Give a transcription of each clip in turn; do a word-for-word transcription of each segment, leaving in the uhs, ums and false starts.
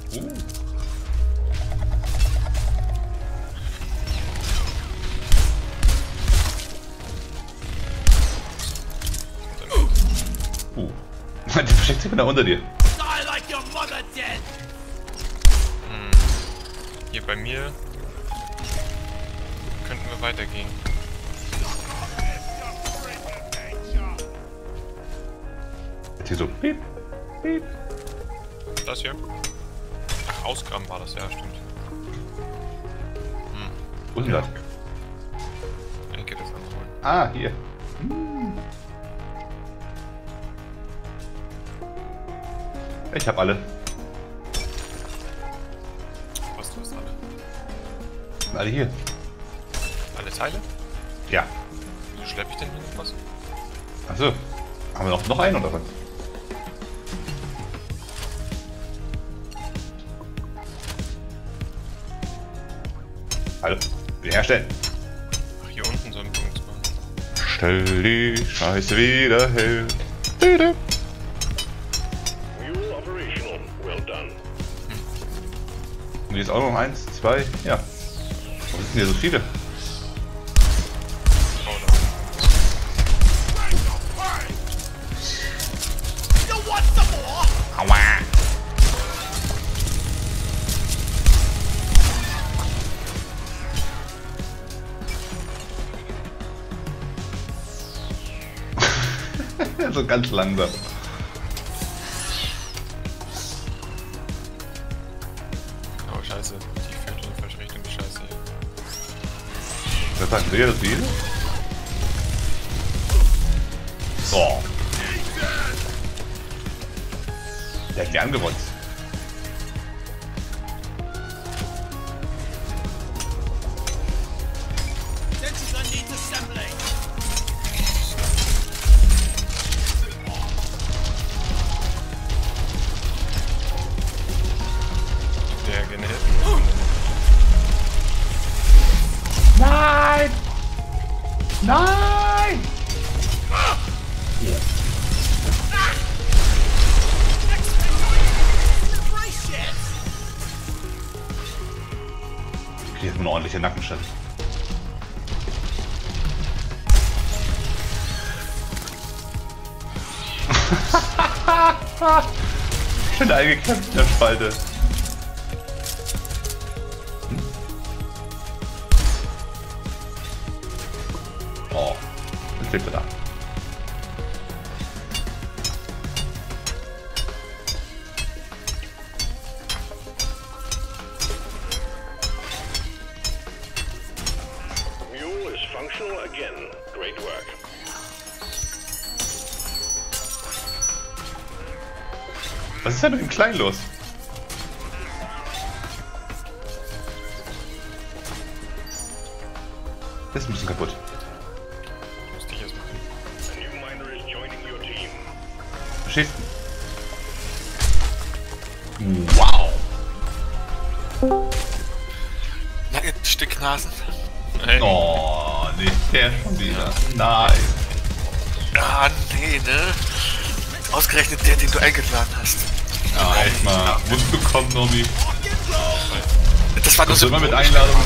Uh. Uh. Der versteckt sich genau unter dir. Hm. Hier bei mir könnten wir weitergehen. Jetzt hier so. Piep, piep. Das hier? Ach, ausgraben war das, ja, stimmt. Hm. Wo ist denn das? Ich geht das anholen. Ah, hier. Hm. Ich hab alle. Was, du hast alle? Sind alle hier. Alle Teile? Ja. Wieso schleppe ich denn hier noch was? Achso. Haben wir noch, noch einen oder was? Alle. Wiederherstellen. Ach, hier unten so ein Punkt. Stell die Scheiße wieder her. Bitte. Und jetzt auch noch eins, zwei, ja. Warum sind hier so viele? Oh, Aua! So ganz langsam. oh scheiße. Die führt in die falsche Richtung, die Scheiße hier. Was sagen Sie, das Video? So. Der hat die angerotzt. Der geht nicht. Nein! Nein! Okay, jetzt mal eine ordentliche Nackenstelle. Schön eingeklemmt in der Spalte. Oh, jetzt lebt er da. Mule is functional again. Great work. Was ist denn mit dem Kleinen los? Das ist ein bisschen kaputt. Musste ich erst machen. A new miner is joining your team. Verstehst du? Wow! Lange Stücknasen. Hey. Oh, nicht der schon wieder. Nein. Ah, nee, ne? Ausgerechnet der, den du eingeladen hast. Ja, echt mal. Musst du kommen, Nomi. Das war nur Das immer mit symbolisch. Einladung.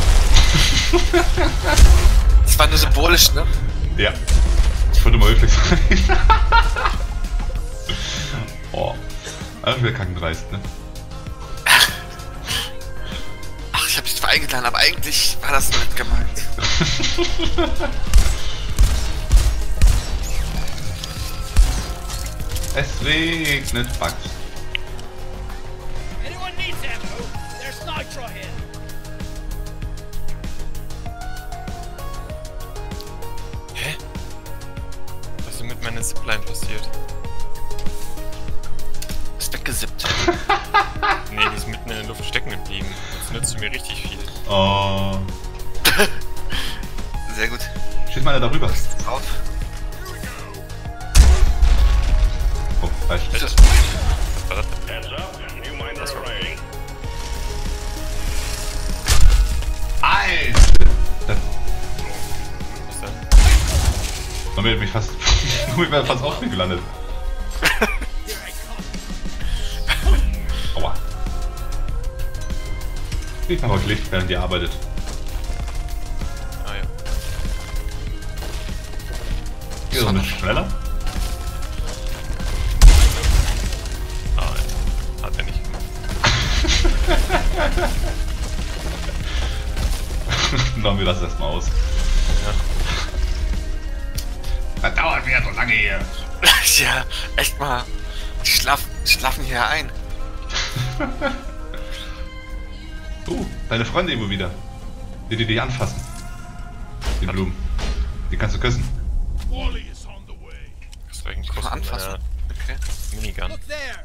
Das war nur symbolisch, ne? Ja. Ich wollte mal höflich sein. Oh. Einfach wieder kackendreist, ne? Ach, ich hab dich zwar eingeladen, aber eigentlich war das nicht gemeint. Es regnet Bugs. Anyone needs ammo? There's nitro here. Hä? Was ist denn mit meiner Zipline passiert? Ist weggesippt. Nee, die ist mitten in der Luft stecken geblieben. Das nützt mir richtig viel. Oh. Sehr gut. Schieß mal einer darüber. Auf. Oh, falsch. Ist das? War das? Heads up. New miner arriving. Alter! Das, Was denn? man wird mich fast. Ich wäre fast auf mir gelandet. Aua. Ich mache auch Licht, während ihr arbeitet. Ah ja. Hier so ein bisschen schneller. Ah, ja. Hat er nicht gemacht. Machen wir das erstmal aus. Ja. Das dauert wieder so lange hier. Ja, echt mal. Die schlafen, schlafen hier ein. Uh, deine Freunde irgendwo wieder. Die, die dich anfassen. Die Blumen. Die kannst du küssen. Wally is on the way. Das war ein Kuss Mal mit anfassen. Okay. meiner Minigun. Look there.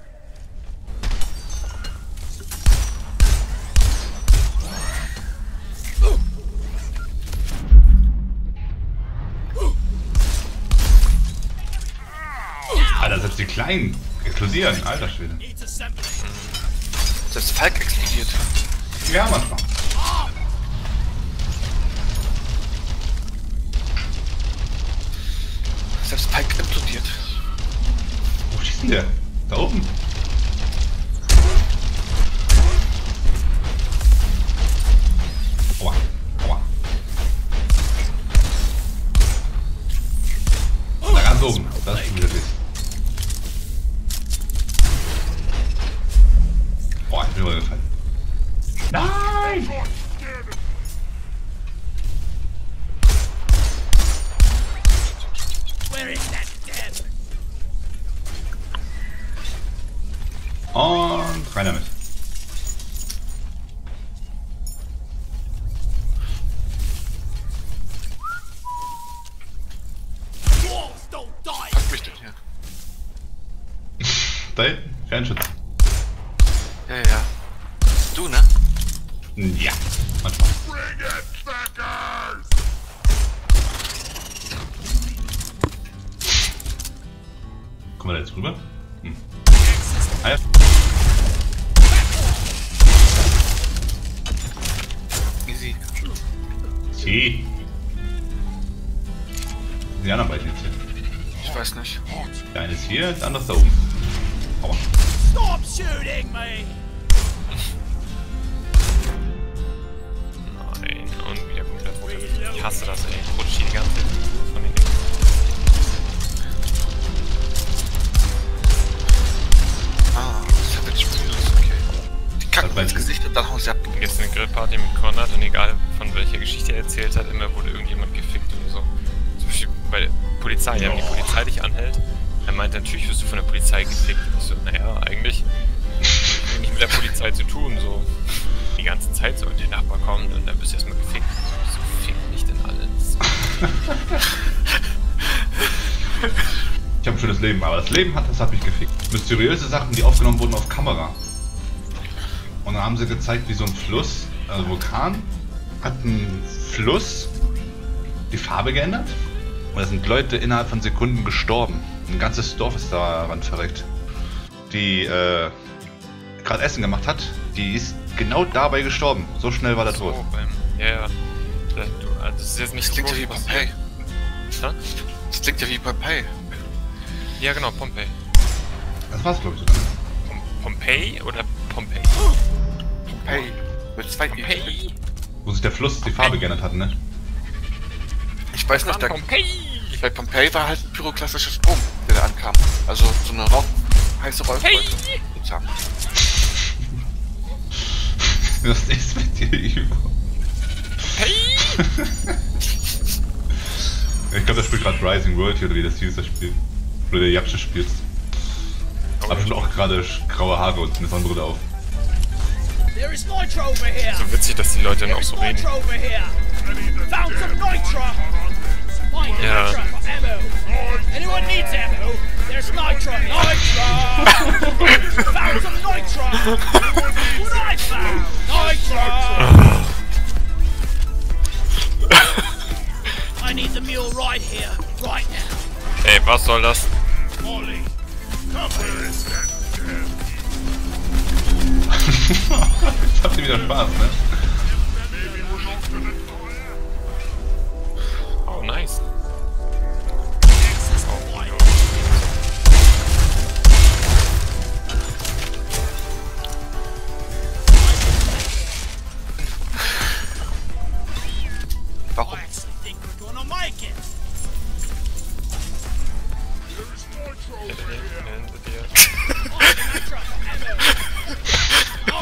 Alter, selbst die Kleinen explodieren. Alter Schwede. Needs assembly. Selbst Falk explodiert. Ja, manchmal. Selbst Falk explodiert. Wo schießt denn der? Da oben. Aua. Aua. Da ganz oben. Das ist wieder das. Oh, ich bin übergefallen. Nein! Where is that dead? Und rein damit. Dwarves don't die. Was mich denn hier? Da hinten, Fernschutz. Ja, ja. Du, ne? Ja, manchmal. Kommen wir da jetzt rüber? Hm. Ah, ja. Easy. Sie. Die anderen beiden jetzt hier. Ich weiß nicht. Der eine ist hier, der andere ist da oben. Aua. Stop shooting me. Nein, und wieder komplett runter. Ich hasse das, ey. Ich rutsche die ganze Zeit von den Dingen. Ah, Savage Spiels, okay. Die kacken Das mir ins weiß ich. Gesicht und dann hauen sie ab. Gestern eine Grillparty mit Konrad und egal von welcher Geschichte er erzählt hat, immer wurde irgendjemand gefickt oder so. Zum Beispiel bei der Polizei, ja, wenn die Polizei dich anhält, er meint, natürlich wirst du von der Polizei gefickt. Und ich so, naja, eigentlich hab ich nicht mit der Polizei zu tun, so. Die ganze Zeit so, und der Nachbar kommt und dann bist du erstmal gefickt. So, so fick mich denn alles. Ich habe ein schönes Leben, aber das Leben hat, das hat mich gefickt. Mysteriöse Sachen, die aufgenommen wurden auf Kamera. Und dann haben sie gezeigt, wie so ein Fluss, also Vulkan, hat ein Fluss die Farbe geändert. Und da sind Leute innerhalb von Sekunden gestorben. Ein ganzes Dorf ist daran verreckt. Die äh, gerade Essen gemacht hat, die ist genau dabei gestorben. So schnell war der tot. So, beim, ja, ja. Da- Du, also, das ist jetzt nicht Das so klingt ja groß wie passiert. Pompeii. Hä? Das klingt ja wie Pompeii. Ja, genau, Pompeii. Das war's, glaube ich, sogar. Pom Pompeii oder Pompeii? Pompeii. Mit zwei I. Pompeii? Wo sich der Fluss die Farbe geändert hat, ne? Ich weiß nicht, da, Pompeii! bei Pompeii war halt ein pyroklastischer Strom, der da ankam. Also so eine Rauch, heiße Räuchwolke. sozusagen. Was ist mit dir, Ivo? Hey! Ich glaube, der spielt gerade Rising World hier, oder wie das hieß, das Spiel. Oder der Japsche spielt. Hab schon auch gerade graue Haare und eine Sonnenbrille auf. There is nitro over here. So witzig, dass die Leute dann There auch is so reden. nitro over here. Found some nitro. Find Yeah. nitro for ammo. Anyone needs ammo? There's nitro. Nitro. Found some nitro. What I found? Nitro. I need the mule right here, right now. Ey, was soll das? Wally, come here. Jetzt habt ihr wieder Spaß, ne? Oh, nice.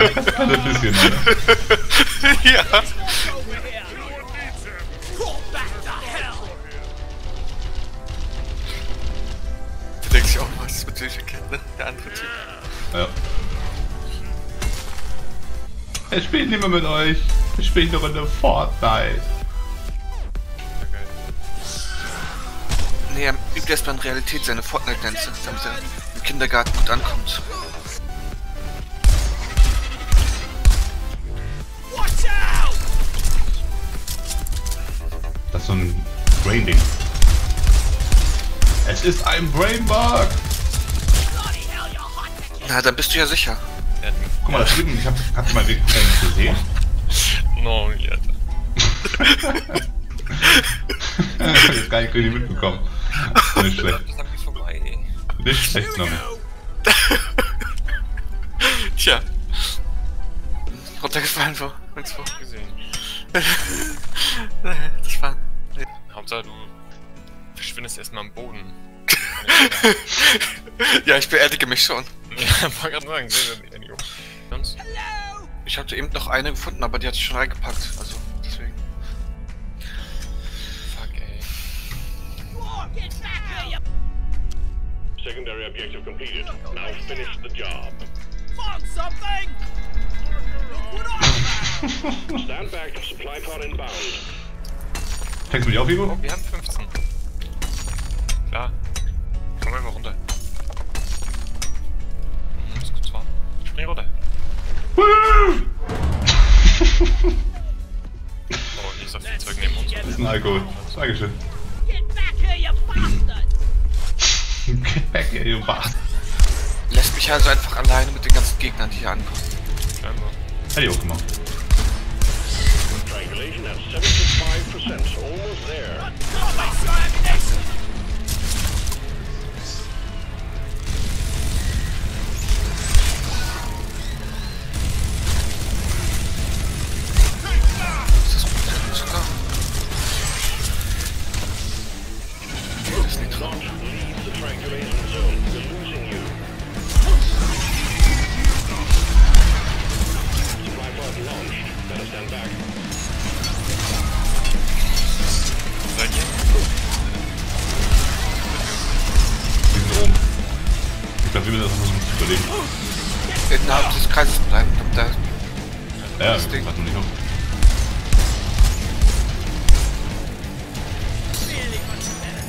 ein bisschen, ne? Ja. Over here. Crawl back to hell. Da denkt sich auch, was ist mit Silja Cat, ne? Der andere Typ. Ja. Ich spiele nicht mehr mit euch. Ich spiele eine Runde Fortnite. Nee, er übt erstmal in Realität seine Fortnite-Dänze, damit er im Kindergarten gut ankommt. Watch out! Das ist so ein Brain-Ding. Es ist ein Brainbug! Bloody hell, you're hot. Na, dann bist du ja sicher. Der hat Guck mal, da drüben, ich hab, habt ihr mal wirklich nicht gesehen? No, ja. Ich hab jetzt gar nicht richtig mitbekommen. Nicht schlecht. Das ist wie vorbei. Nicht schlecht, Nami. Tja. Runtergefallen wo? Nirgendwo. Gesehen. Das war... Hauptsache du verschwindest erstmal am Boden. Ja, ich beerdige mich schon. Ja, wollte gerade sagen, sehen wir nicht. Sonst? Hello? Ich hatte eben noch eine gefunden, aber die hatte ich schon reingepackt. Also, deswegen. Fuck, ey. Whoa, get back here, you Secondary objective completed. Now finish the job. found something! Look what I found! Stand back. Supply pod inbound. Fängst du mich auf, Ivo? Oh, wir haben fünfzehn. Klar. Komm einfach runter. Hm, muss kurz warten. Spring runter. Oh, hier ist das Flugzeug neben uns. Das ist ein Alkohol. Dankeschön. Get back here, you bastard! Get back here, you bastard. Lässt mich also einfach alleine mit den ganzen Gegnern, die hier ankommen. Scheinbar. Hätte ich auch gemacht. Triangulation at seventy-five percent. Almost there. Don't waste your ammunition! Ist das gut? Sogar. Das ist nicht dran. Leave the triangulation zone. We're losing you. Supply pod launched. Better stand back. Seid ihr? Die sind oben. Ich glaube, wir müssen das versuchen zu überleben. Innerhalb des Kreises bleiben, damit der... Ja, Das Ding. warte nicht auf. Really much better.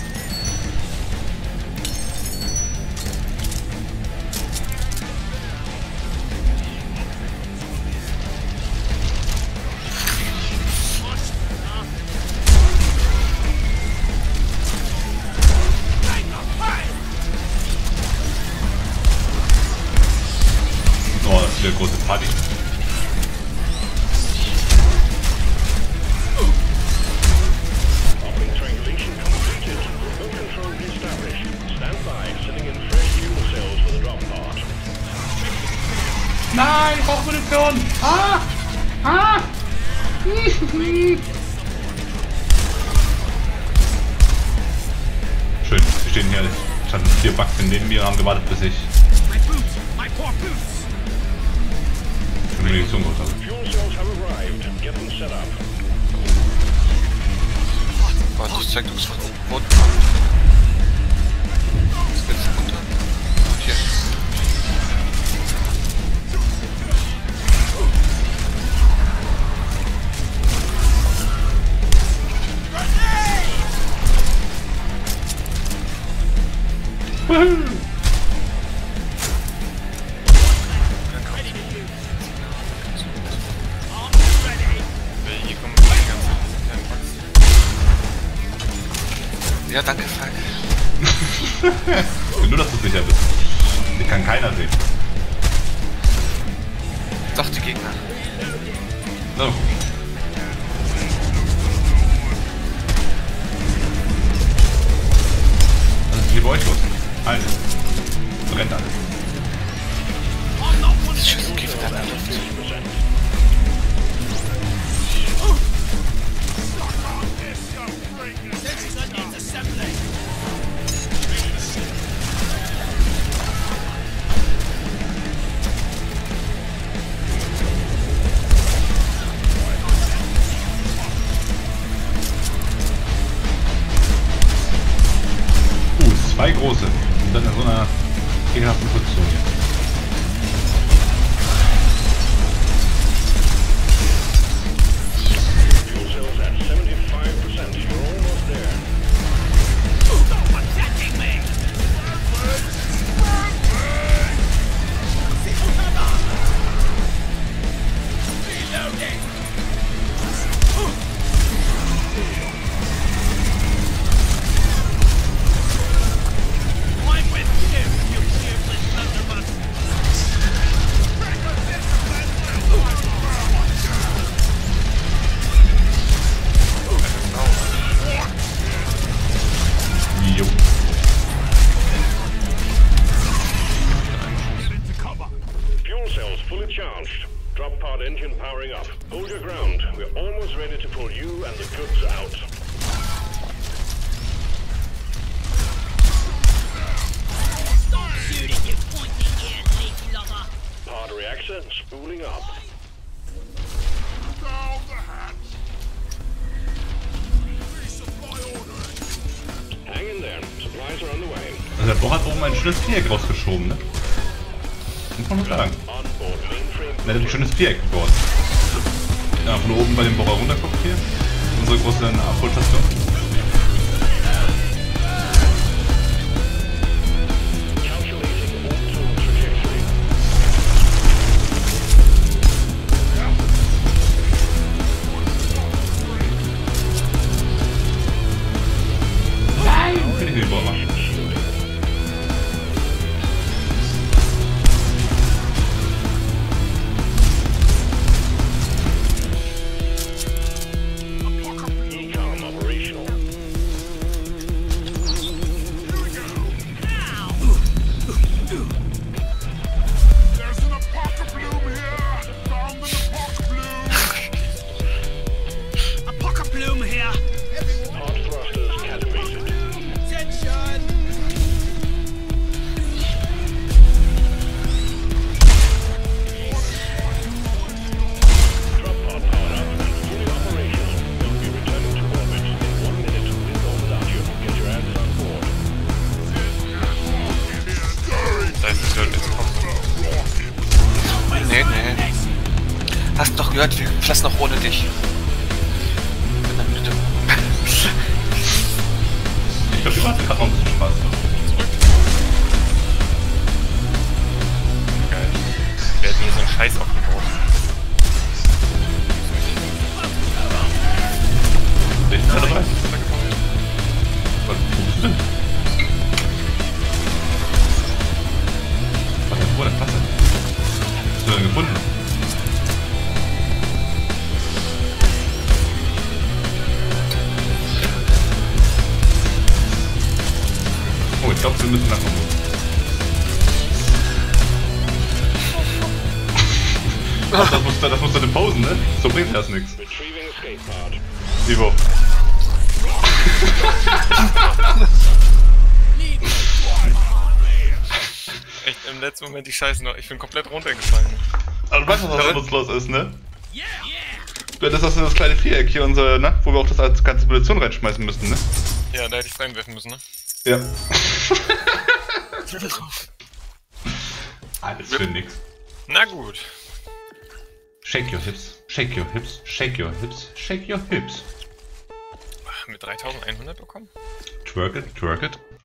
Oh, das ist wieder eine große Party. Offering triangulation completed. No control established. Stand by. Sending in fresh fuel cells for the drop pod. Nein, ich brauche Munition! Ah! Ah! Schön, wir stehen hier. Standen vier Bugs neben mir und haben gewartet, bis ich My boots! My poor boots! die Munition geholt habe. Fuel cells have arrived. Get them set up. Warte, das zeigt uns von oben runter. Jetzt geht's runter. Hier. Hier kommen die ganzen kleinen Bugs. Ja, danke, Falk. Nur, dass du sicher bist. Die kann keiner sehen. Doch, die Gegner. So. Was ist hier bei euch los? Alles. Brennt alles. Das Schüsselkäfer da in der Luft. This needs assembling! Fuel cells fully charged. Drop pod engine powering up. Hold your ground. We're almost ready to pull you and the goods out. Stop shooting, you pointy ear leaf lover! Pod reactor spooling up. Hang in there. Supplies are on the way. Also der Bohr hat oben ein schönes Viereck rausgeschoben, ne? Muss man nur sagen. On board mainframe. Der hat ein schönes Viereck gebaut. Ja, von oben bei dem Bohrer runterguckt hier. Unsere große Abholstation. Calculating orbital trajectory. Nein! Kann ich den Bohrer machen. Ecom operational. There's an apocalypse here! Found an apocalypse! A pocket bloom here! Pod thrusters calibrated. Attention! Drop pod powered up and fully operational. We'll be returning to orbit in one minute with or without you. Get your ass on board. Das heißt, es wird jetzt kommen. Nee, nee. Hast du doch gehört, wir lassen auch ohne dich. In einer Minute. Ich glaube, die Warte hat noch ein bisschen Spaß. Zurück. Geil. Wir hätten hier so einen Scheiß aufgebaut. Bin ich da dabei? Was wo bist du denn? Was denn? Wo der Klasse? Hast du denn gefunden? Oh, ich glaube, wir müssen nach oben. Ach, das muss, das muss dann pausen, ne? So bringt das nichts. Retrieving escape pod. Ivo. Echt im letzten Moment die Scheiße noch. Ich bin komplett runtergefallen. Aber du weißt, was da nutzlos ist, ne? Yeah! Yeah! Das ist das, das kleine Viereck hier, unser, ne? Wo wir auch das als ganze Munition reinschmeißen müssten, ne? Ja, da hätte ich reinwerfen müssen, ne? Ja. Alles für nix. Na gut. Shake your hips, shake your hips, shake your hips, shake your hips. Mit dreitausendeinhundert bekommen? Twerk it, twerk it.